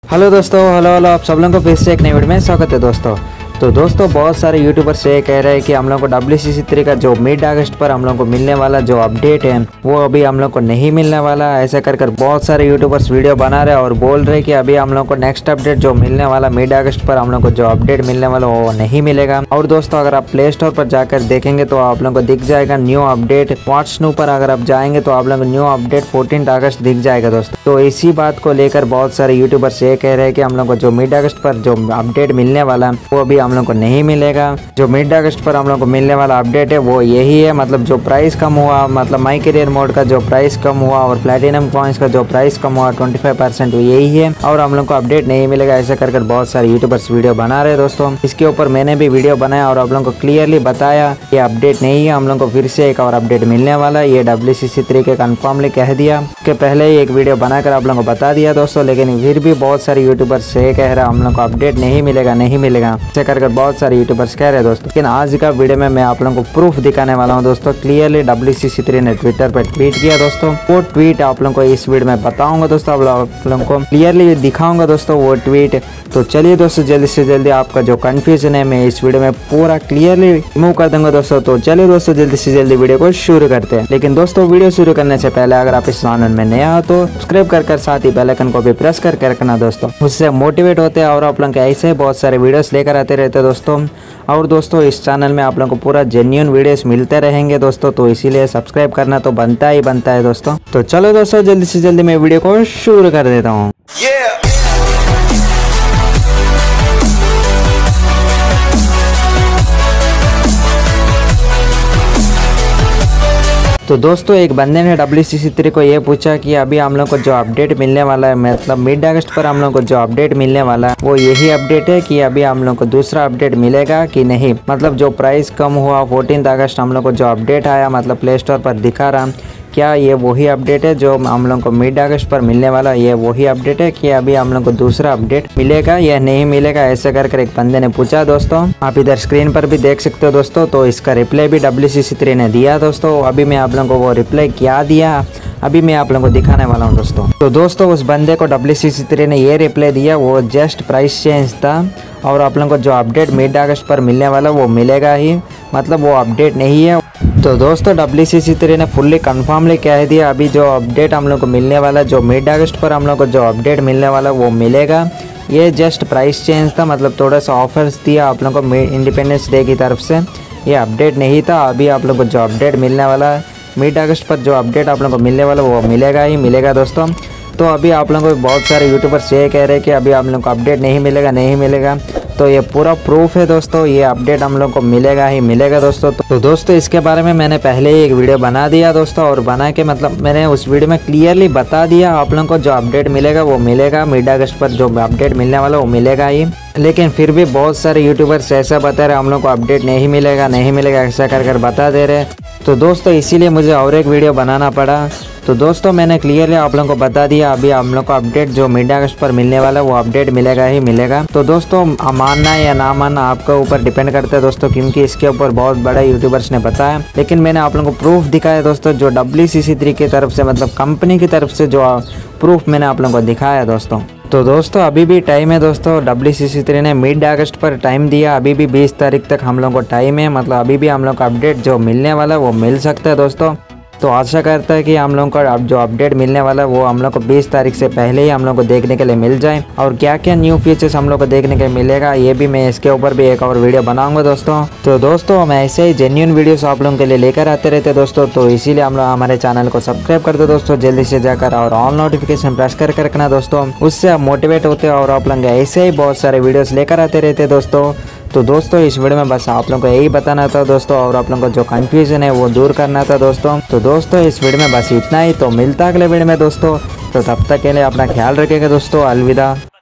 Hello दोस्तों, hello आप सब लोगों को फिर से एक नई वीडियो में स्वागत है दोस्तों। तो दोस्तों बहुत सारे यूट्यूबर्स ये कह रहे हैं कि हम लोग को WCC3 का जो मिड अगस्त पर हम लोग को मिलने वाला जो अपडेट है वो अभी हम लोग को नहीं मिलने वाला। ऐसा कर बहुत सारे यूट्यूबर्स वीडियो बना रहे हैं और बोल रहे हैं कि अभी हम लोग को नेक्स्ट अपडेट जो मिलने वाला मिड अगस्त पर हम लोग को जो अपडेट मिलने वाला वो नहीं मिलेगा। और दोस्तों अगर आप प्ले स्टोर पर जाकर देखेंगे तो आप लोग को दिख जाएगा न्यू अपडेट। व्हाट्सएप पर अगर आप जाएंगे तो आप लोग को न्यू अपडेट 14 अगस्त दिख जाएगा दोस्तों। तो इसी बात को लेकर बहुत सारे यूट्यूबर्स ये कह रहे हैं कि हम लोग को जो मिड अगस्त पर जो अपडेट मिलने वाला वो अभी हम लोग को नहीं मिलेगा। जो मिड अगस्त पर हम लोग को मिलने वाला अपडेट है वो यही है, मतलब जो प्राइस कम हुआ, मतलब माई करियर मोड का जो प्राइस कम हुआ और प्लेटिनम कॉइन्स का जो प्राइस कम हुआ 25% यही है और हम लोग को अपडेट नहीं मिलेगा। ऐसा कर बहुत सारे यूट्यूबर्स वीडियो बना रहे हैं दोस्तों। इसके ऊपर मैंने भी वीडियो बनाया और आप लोगों को क्लियरली बताया ये अपडेट नहीं है, हम लोग को फिर से एक और अपडेट मिलने वाला है। ये WCC3 के कन्फर्मली कह दिया कि पहले ही एक वीडियो बनाकर आप लोगों को बता दिया दोस्तों, लेकिन फिर भी बहुत सारे यूट्यूबर्स ये कह रहे हैं हम लोग को अपडेट नहीं मिलेगा। ऐसा कर बहुत सारे यूट्यूबर्स कह रहे हैं दोस्तों। लेकिन आज का वीडियो में मैं आप लोगों को प्रूफ दिखाने वाला हूं दोस्तों। क्लियरली WCC3 ने ट्विटर पर ट्वीट किया दोस्तों, वो ट्वीट आप लोगों को इस वीडियो में बताऊंगा दोस्तों, आप लोगों को क्लियरली दिखाऊंगा दोस्तों वो ट्वीट। तो चलिए दोस्तों जल्दी से जल्दी आपका जो कंफ्यूजन है मैं इस वीडियो में पूरा क्लियरली रिमूव कर दूंगा दोस्तों। तो चलिए दोस्तों जल्दी से जल्दी वीडियो को शुरू करते हैं। लेकिन दोस्तों वीडियो शुरू करने से पहले अगर आप इस चैनल में नया हो तो सब्सक्राइब कर साथ ही बेल आइकन को भी प्रेस करके रखना दोस्तों, उससे मोटिवेट होते हैं और आप लोग ऐसे बहुत सारे वीडियोस लेकर आते रहते हैं दोस्तों। और दोस्तों इस चैनल में आप लोगों को पूरा जेन्युइन वीडियोस मिलते रहेंगे दोस्तों, तो इसीलिए सब्सक्राइब करना तो बनता है दोस्तों। तो चलो दोस्तों जल्दी से जल्दी मैं वीडियो को शुरू कर देता हूँ। तो दोस्तों एक बंदे ने WCC3 को ये पूछा कि अभी हम लोग को जो अपडेट मिलने वाला है, मतलब मिड अगस्त पर हम लोग को जो अपडेट मिलने वाला है वो यही अपडेट है कि अभी हम लोग को दूसरा अपडेट मिलेगा कि नहीं। मतलब जो प्राइस कम हुआ 14 अगस्त हम लोग को जो अपडेट आया, मतलब प्ले स्टोर पर दिखा रहा, क्या ये वही अपडेट है जो हम लोग को मिड अगस्त पर मिलने वाला, ये वही अपडेट है कि अभी हम लोग को दूसरा अपडेट मिलेगा या नहीं मिलेगा। ऐसे कर एक बंदे ने पूछा दोस्तों, आप इधर स्क्रीन पर भी देख सकते हो दोस्तों। तो इसका रिप्लाई भी WCC3 ने दिया दोस्तों। अभी मैं आप लोगों को वो रिप्लाई क्या दिया अभी मैं आप लोगों को दिखाने वाला हूँ दोस्तों। तो दोस्तों उस बंदे को WCC3 ने ये रिप्लाई दिया, वो जस्ट प्राइस चेंज था और आप लोगों को जो अपडेट मिड अगस्त पर मिलने वाला वो मिलेगा ही, मतलब वो अपडेट नहीं है। तो दोस्तों WCC3 ने फुल्ली कन्फर्मली कह दिया अभी जो अपडेट हम लोग को मिलने वाला, जो मिड अगस्त पर हम लोग को जो अपडेट मिलने वाला वो मिलेगा। ये जस्ट प्राइस चेंज था, मतलब थोड़ा सा ऑफर्स दिया आप लोगों को इंडिपेंडेंस डे की तरफ से, ये अपडेट नहीं था। अभी आप लोग को जो अपडेट मिलने वाला मिड अगस्त पर जो अपडेट आप लोगों को मिलने वाला वो मिलेगा दोस्तों। तो अभी आप लोगों को बहुत सारे यूट्यूबर्स ये कह रहे हैं कि अभी आप लोगों को अपडेट नहीं मिलेगा। तो ये पूरा प्रूफ है दोस्तों, ये अपडेट हम लोग को मिलेगा दोस्तों। तो दोस्तों इसके बारे में मैंने पहले ही एक वीडियो बना दिया दोस्तों, और बना के मतलब मैंने उस वीडियो में क्लियरली बता दिया आप लोगों को जो अपडेट मिलेगा वो मिलेगा। मिड अगस्त पर जो अपडेट मिलने वाला वो मिलेगा ही। लेकिन फिर भी बहुत सारे यूट्यूबर्स ऐसा बता रहे हम लोग को अपडेट नहीं मिलेगा ऐसा कर बता दे रहे। तो दोस्तों इसीलिए मुझे और एक वीडियो बनाना पड़ा। तो दोस्तों मैंने क्लियरली आप लोगों को बता दिया अभी हम लोग को अपडेट जो मिड अगस्त पर मिलने वाला वो अपडेट मिलेगा। तो दोस्तों मानना या ना मानना आपके ऊपर डिपेंड करता है दोस्तों, क्योंकि इसके ऊपर बहुत बड़ा यूट्यूबर्स ने बताया। लेकिन मैंने आप लोगों को प्रूफ दिखाया दोस्तों, जो WCC3 की तरफ से, मतलब कंपनी की तरफ से जो प्रूफ मैंने आप लोगों को दिखाया दोस्तों। तो दोस्तों अभी भी टाइम है दोस्तों, WCC3 ने मिड अगस्त पर टाइम दिया, अभी भी 20 तारीख तक हम लोग को टाइम है। मतलब अभी भी हम लोग को अपडेट जो मिलने वाला वो मिल सकता है दोस्तों। तो आशा करता है कि हम लोग को अब जो अपडेट मिलने वाला है वो हम लोग को 20 तारीख से पहले ही हम लोग को देखने के लिए मिल जाए। और क्या क्या न्यू फीचर्स हम लोग को देखने के लिए मिलेगा ये भी मैं इसके ऊपर भी एक और वीडियो बनाऊंगा दोस्तों। तो दोस्तों हम ऐसे ही जेन्युइन वीडियोस आप लोगों के लिए लेकर आते रहते दोस्तों। तो इसीलिए हम लोग हमारे चैनल को सब्सक्राइब कर दो दोस्तों जल्दी से जाकर, और ऑल नोटिफिकेशन प्रेस करके रखना दोस्तों, उससे आप मोटिवेट होते हैं और आप लोग ऐसे ही बहुत सारे वीडियोस लेकर आते रहते दोस्तों। तो दोस्तों इस वीडियो में बस आप लोगों को यही बताना था दोस्तों, और आप लोगों को जो कंफ्यूजन है वो दूर करना था दोस्तों। तो दोस्तों इस वीडियो में बस इतना ही। तो मिलता अगले वीडियो में दोस्तों, तो तब तक के लिए अपना ख्याल रखिएगा दोस्तों। अलविदा।